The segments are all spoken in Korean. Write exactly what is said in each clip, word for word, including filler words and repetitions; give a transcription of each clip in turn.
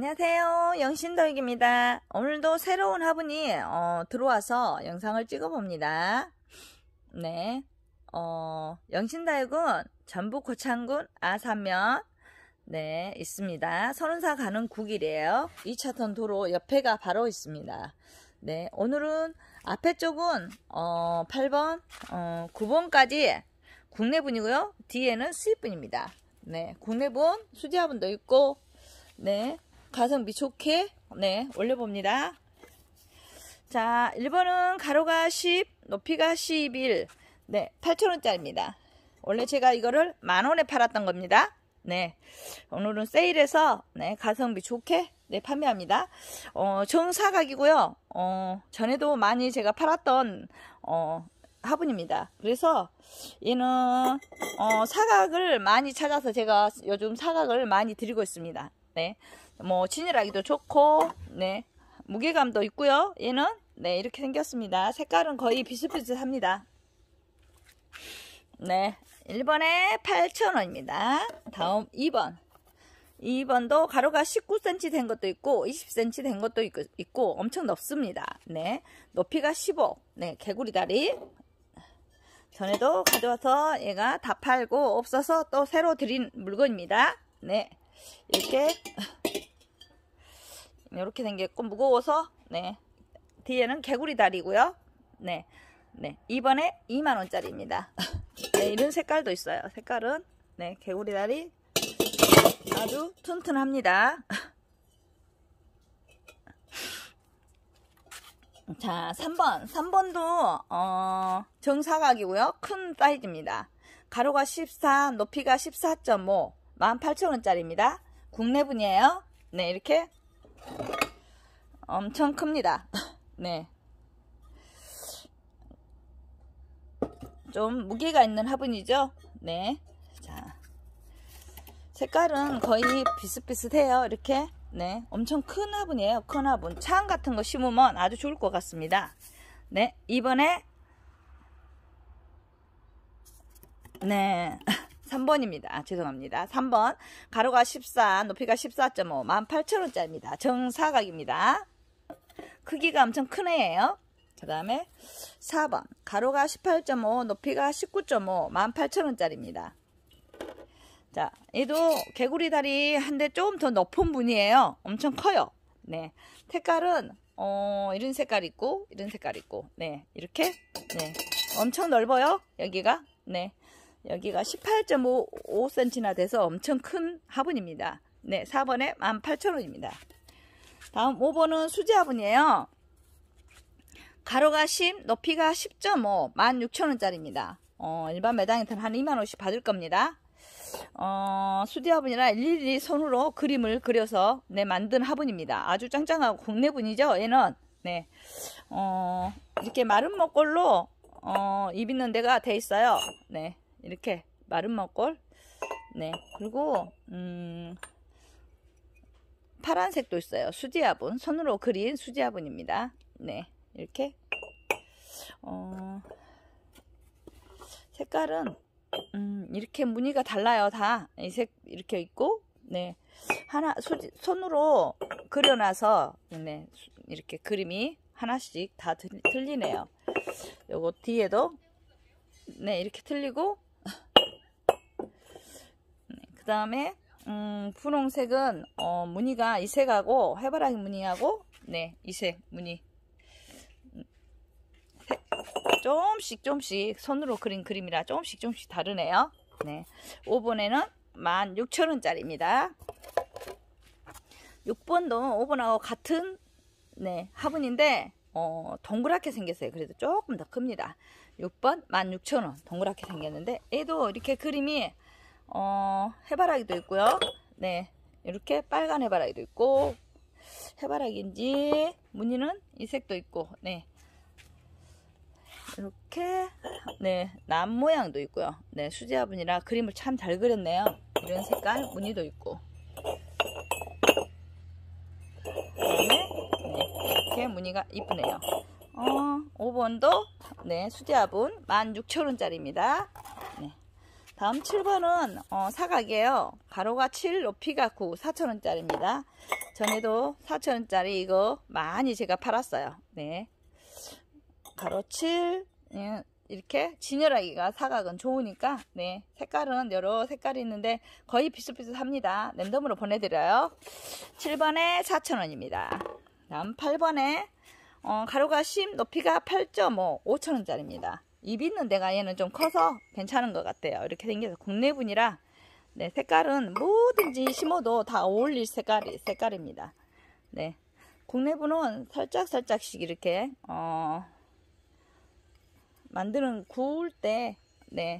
안녕하세요. 영신더익입니다. 오늘도 새로운 화분이 어, 들어와서 영상을 찍어봅니다. 네, 어, 영신다육은 전북 고창군 아산면 네 있습니다. 선운사 가는 국일이에요. 이 차선 도로 옆에가 바로 있습니다. 네, 오늘은 앞에 쪽은 어, 팔 번, 어, 구 번까지 국내분이고요. 뒤에는 수입분입니다. 네, 국내분 수지화분도 있고, 네, 가성비 좋게 네 올려봅니다. 자, 일 번은 가로가 십, 높이가 십일, 네, 팔천 원짜리입니다. 원래 제가 이거를 만 원에 팔았던 겁니다. 네, 오늘은 세일해서 네 가성비 좋게 네 판매합니다. 어, 정사각이고요. 어, 전에도 많이 제가 팔았던 어, 화분입니다. 그래서 얘는 어, 사각을 많이 찾아서 제가 요즘 사각을 많이 드리고 있습니다. 네, 뭐 진열하기도 좋고, 네, 무게감도 있고요. 얘는 네 이렇게 생겼습니다. 색깔은 거의 비슷비슷합니다. 네, 일 번에 팔천 원입니다. 다음 이 번. 이 번도 가로가 십구 센티미터 된 것도 있고 이십 센티미터 된 것도 있고, 있고 엄청 넓습니다. 네, 높이가 십오. 네, 개구리 다리. 전에도 가져와서 얘가 다 팔고 없어서 또 새로 드린 물건입니다. 네, 이렇게 이렇게 생겼고 무거워서 네 뒤에는 개구리 다리고요. 네, 네 이번에 이만 원짜리입니다. 네, 이런 색깔도 있어요. 색깔은 네 개구리 다리 아주 튼튼합니다. 자, 삼 번. 삼 번도 어, 정사각이고요. 큰 사이즈입니다. 가로가 십사, 높이가 십사 점 오, 만 팔천 원짜리입니다. 국내분이에요. 네, 이렇게 엄청 큽니다. 네, 좀 무게가 있는 화분이죠. 네, 자, 색깔은 거의 비슷비슷해요. 이렇게 네, 엄청 큰 화분이에요. 큰 화분. 창 같은 거 심으면 아주 좋을 것 같습니다. 네, 이번에 네 삼 번입니다. 아, 죄송합니다. 삼 번. 가로가 십사, 높이가 십사 점 오, 만 팔천 원짜리입니다. 정사각입니다. 크기가 엄청 큰 애예요. 그 다음에 사 번. 가로가 십팔 점 오, 높이가 십구 점 오, 만 팔천 원짜리입니다. 자, 얘도 개구리 다리 한데 조금 더 높은 분이에요. 엄청 커요. 네, 색깔은 어, 이런 색깔 있고 이런 색깔 있고, 네, 이렇게 네, 엄청 넓어요. 여기가 네, 여기가 십팔 점 오 센티미터나 돼서 엄청 큰 화분입니다. 네, 사 번에 만 팔천 원입니다. 다음 오 번은 수지 화분이에요. 가로가 십, 높이가 십 점 오, 만 육천 원짜리입니다. 어, 일반 매장에서는 한 이만 원씩 받을 겁니다. 어, 수지 화분이라 일일이 손으로 그림을 그려서 네 만든 화분입니다. 아주 짱짱하고 국내분이죠. 얘는 네, 어, 이렇게 마른 먹골로 어, 입 있는 데가 돼 있어요. 네, 이렇게 마른 먹골. 네, 그리고 음, 파란색도 있어요. 수지 화분, 손으로 그린 수지 화분입니다. 네, 이렇게 어, 색깔은 음, 이렇게 무늬가 달라요. 다 이 색 이렇게 있고, 네, 하나 수지, 손으로 그려놔서 네 이렇게 그림이 하나씩 다 들, 틀리네요. 요거 뒤에도 네 이렇게 틀리고, 네, 그 다음에 음, 분홍색은 어, 무늬가 이색하고 해바라기 무늬하고 네 이색 무늬 조금씩 조금씩 손으로 그린 그림이라 조금씩 조금씩 다르네요. 네, 오 번에는 만 육천 원짜리입니다. 육 번도 오 번하고 같은 네 화분인데 어, 동그랗게 생겼어요. 그래도 조금 더 큽니다. 육 번 만 육천 원 동그랗게 생겼는데 얘도 이렇게 그림이 어, 해바라기도 있고요. 네, 이렇게 빨간 해바라기도 있고, 해바라기인지 무늬는 이 색도 있고, 네, 이렇게 네 남 모양도 있고요. 네, 수지 화분이라 그림을 참 잘 그렸네요. 이런 색깔 무늬도 있고, 그다음에 네, 이렇게 무늬가 이쁘네요. 어, 오 번도 네 수지 화분 만 육천 원짜리입니다. 네, 다음 칠 번은 어, 사각이에요. 가로가 칠, 높이가 구, 사천 원짜리입니다. 전에도 사천 원짜리 이거 많이 제가 팔았어요. 네. 가로 칠, 이렇게 진열하기가 사각은 좋으니까, 네. 색깔은 여러 색깔이 있는데 거의 비슷비슷합니다. 랜덤으로 보내드려요. 칠 번에 사천 원입니다. 다음 팔 번에 어, 가로가 십, 높이가 팔 점 오, 오천 원짜리입니다. 입 있는 데가 얘는 좀 커서 괜찮은 것 같아요. 이렇게 생겨서 국내분이라, 네, 색깔은 뭐든지 심어도 다 어울릴 색깔이, 색깔입니다. 네. 국내분은 살짝살짝씩 이렇게, 어, 만드는, 구울 때, 네,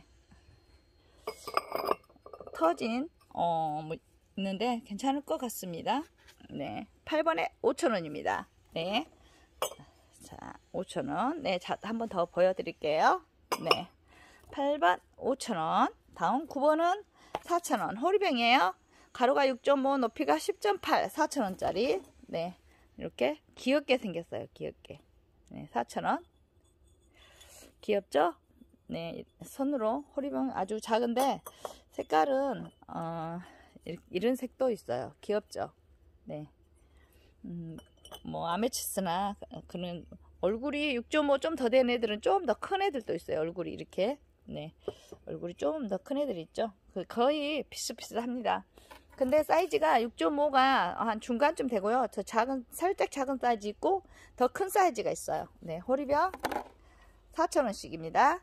터진, 어, 뭐, 있는데 괜찮을 것 같습니다. 네. 팔 번에 오천 원입니다. 네. 자, 오천 원. 네, 자, 한 번 더 보여드릴게요. 네. 팔 번 오천 원. 다음 구 번은 사천 원. 호리병이에요. 가로가 육 점 오, 높이가 십 점 팔. 사천 원짜리. 네. 이렇게 귀엽게 생겼어요. 귀엽게. 네, 사천 원. 귀엽죠? 네. 손으로 호리병 아주 작은데 색깔은 어, 이런 색도 있어요. 귀엽죠? 네. 음, 뭐 아메치스나 그런 얼굴이 육 점 오 좀 더 된 애들은 좀 더 큰 애들도 있어요. 얼굴이 이렇게, 네, 얼굴이 좀 더 큰 애들 있죠. 거의 비슷비슷합니다. 근데 사이즈가 육 점 오가 한 중간쯤 되고요. 더 작은, 살짝 작은 사이즈 있고 더 큰 사이즈가 있어요. 네, 호리병 사천 원씩입니다.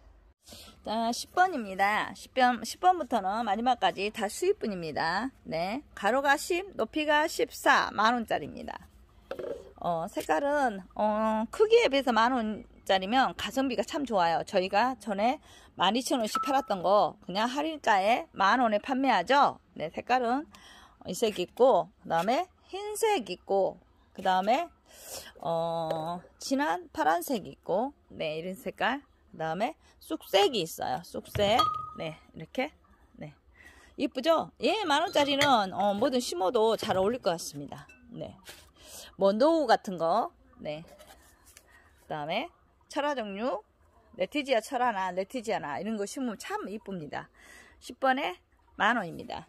자, 십 번입니다. 십 번, 십 번부터는 마지막까지 다 수입분입니다. 네. 가로가 십, 높이가 십사, 만원짜리입니다. 어, 색깔은, 어, 크기에 비해서 만원짜리면 가성비가 참 좋아요. 저희가 전에 만 이천 원씩 팔았던 거 그냥 할인가에 만원에 판매하죠. 네, 색깔은 이 색 있고, 그 다음에 흰색 있고, 그 다음에, 어, 진한 파란색 있고, 네, 이런 색깔. 그 다음에 쑥색이 있어요. 쑥색. 네, 이렇게. 네. 이쁘죠? 예, 만원짜리는 어, 뭐든 심어도 잘 어울릴 것 같습니다. 네. 뭐 노후 같은 거. 네. 그 다음에 철화 종류. 네티지아 철화나 네티지아나 이런 거 심으면 참 이쁩니다. 십 번에 만원입니다.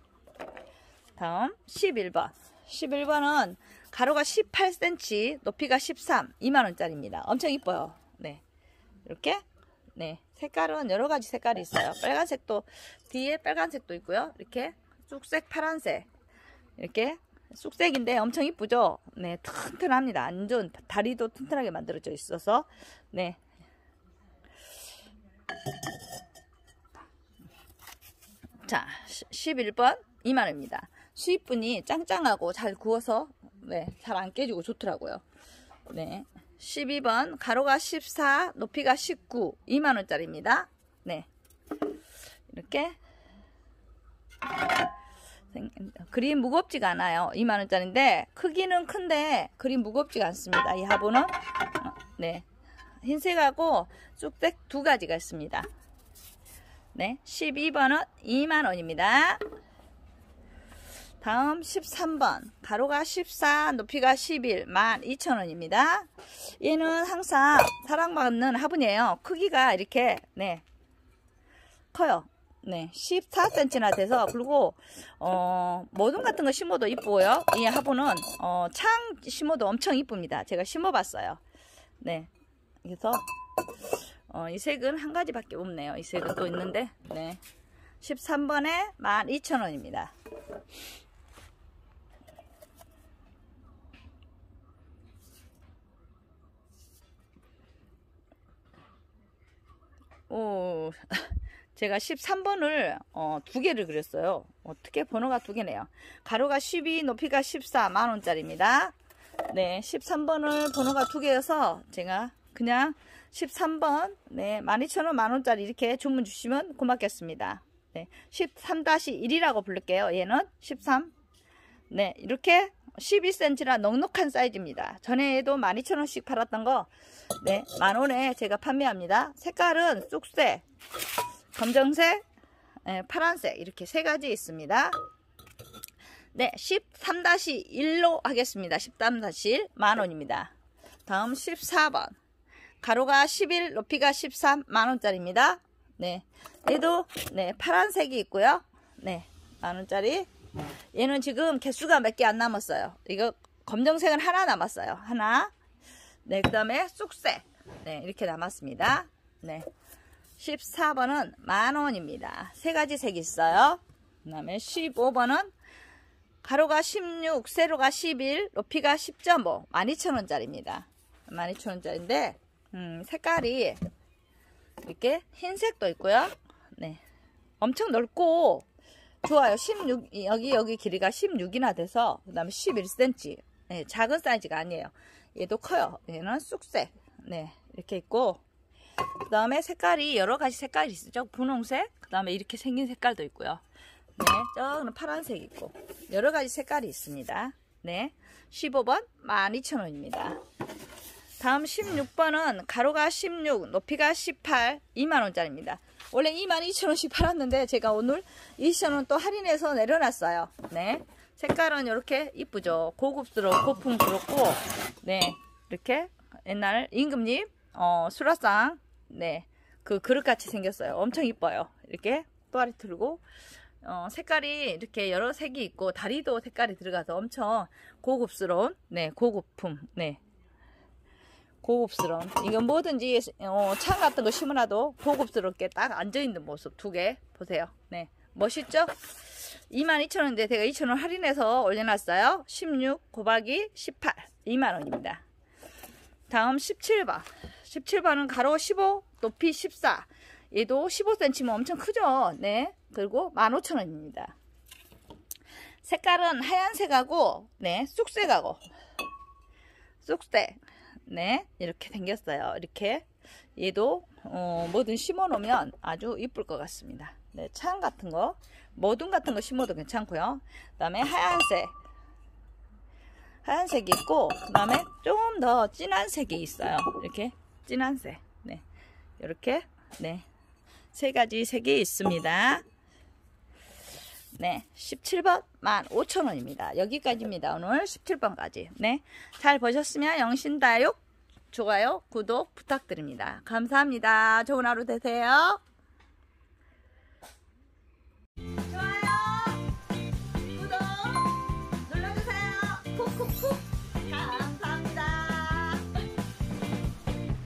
다음 십일 번. 십일 번은 가로가 십팔 센티미터, 높이가 십삼, 이만원짜리입니다. 엄청 이뻐요. 네. 이렇게. 네, 색깔은 여러 가지 색깔이 있어요. 빨간색도, 뒤에 빨간색도 있고요. 이렇게 쑥색, 파란색. 이렇게 쑥색인데 엄청 이쁘죠? 네, 튼튼합니다. 완전 다리도 튼튼하게 만들어져 있어서. 네. 자, 십일 번 이만원입니다. 수입분이 짱짱하고 잘 구워서, 네, 잘 안 깨지고 좋더라고요. 네. 십이 번 가로가 십사, 높이가 십구, 이만원짜리입니다. 네, 이렇게 그리 무겁지가 않아요. 이만원짜리인데 크기는 큰데 그리 무겁지가 않습니다. 이 화분은. 네, 흰색하고 쑥색 두 가지가 있습니다. 네, 십이 번은 이만원입니다. 다음 십삼 번 가로가 십사, 높이가 십일, 만 이천 원입니다. 얘는 항상 사랑받는 화분이에요. 크기가 이렇게, 네, 커요. 네, 십사 센티미터나 돼서, 그리고 어, 모둠 같은 거 심어도 이쁘고요. 이 화분은 어, 창 심어도 엄청 이쁩니다. 제가 심어봤어요. 네, 그래서 어, 이 색은 한 가지밖에 없네요. 이 색은 또 있는데, 네, 십삼 번에 만 이천 원입니다. 오, 제가 십삼 번을 어, 두 개를 그렸어요. 어떻게 번호가 두 개네요. 가로가 십이, 높이가 십사, 만원짜리입니다. 네, 십삼 번을 번호가 두 개여서 제가 그냥 십삼 번, 네, 만 이천 원, 만원짜리 이렇게 주문 주시면 고맙겠습니다. 네, 십삼 일이라고 부를게요. 얘는 십삼. 네, 이렇게 십이 센티미터라 넉넉한 사이즈입니다. 전에도 만 이천 원씩 팔았던 거, 네, 만원에 제가 판매합니다. 색깔은 쑥색, 검정색, 네, 파란색 이렇게 세 가지 있습니다. 네, 십삼 일로 하겠습니다. 십삼 일 만원입니다. 다음 십사 번 가로가 십일, 높이가 십삼, 만원짜리입니다. 네, 얘도 네, 파란색이 있고요. 네, 만원짜리. 얘는 지금 개수가 몇 개 안 남았어요. 이거 검정색은 하나 남았어요. 하나. 네, 그 다음에 쑥색. 네, 이렇게 남았습니다. 네. 십사 번은 만원입니다. 세 가지 색이 있어요. 그 다음에 십오 번은 가로가 십육, 세로가 십일, 높이가 십 점 오, 만 이천 원짜리입니다. 만 이천 원짜리인데, 음, 색깔이 이렇게 흰색도 있고요. 네. 엄청 넓고, 좋아요. 십육, 여기, 여기 길이가 십육이나 돼서, 그 다음에 십일 센티미터. 네, 작은 사이즈가 아니에요. 얘도 커요. 얘는 쑥색. 네, 이렇게 있고, 그 다음에 색깔이 여러 가지 색깔이 있죠. 분홍색, 그 다음에 이렇게 생긴 색깔도 있고요. 네, 저는 파란색 있고, 여러 가지 색깔이 있습니다. 네, 십오 번 만 이천 원입니다. 다음 십육 번은 가로가 십육, 높이가 십팔, 이만 원짜리입니다. 원래 이만 이천 원씩 팔았는데 제가 오늘 이천 원 또 할인해서 내려놨어요. 네, 색깔은 이렇게 이쁘죠. 고급스러워, 고풍스럽고, 네, 이렇게 옛날 임금님 어, 수라상, 네, 그 그릇같이 생겼어요. 엄청 이뻐요. 이렇게 또아리 틀고, 어, 색깔이 이렇게 여러 색이 있고 다리도 색깔이 들어가서 엄청 고급스러운, 네, 고급품, 네, 고급스러운. 이건 뭐든지 어, 창 같은 거 심어놔도 고급스럽게 딱 앉아있는 모습 두 개 보세요. 네, 멋있죠? 이만 이천 원인데 제가 이천 원 할인해서 올려놨어요. 십육 곱하기 십팔, 이만 원입니다. 다음 십칠 번. 십칠 번은 가로 십오, 높이 십사. 얘도 십오 센티미터면 엄청 크죠? 네. 그리고 만 오천 원입니다. 색깔은 하얀색하고, 네, 쑥색하고, 쑥색. 네, 이렇게 생겼어요. 이렇게. 얘도, 어, 뭐든 심어 놓으면 아주 이쁠 것 같습니다. 네, 창 같은 거, 모둠 같은 거 심어도 괜찮고요. 그 다음에 하얀색. 하얀색이 있고, 그 다음에 좀 더 진한 색이 있어요. 이렇게 진한 색. 네, 이렇게, 네, 세 가지 색이 있습니다. 네, 십칠 번 만 오천 원입니다. 여기까지입니다. 오늘 십칠 번까지. 네, 잘 보셨으면 영신다육, 좋아요, 구독 부탁드립니다. 감사합니다. 좋은 하루 되세요.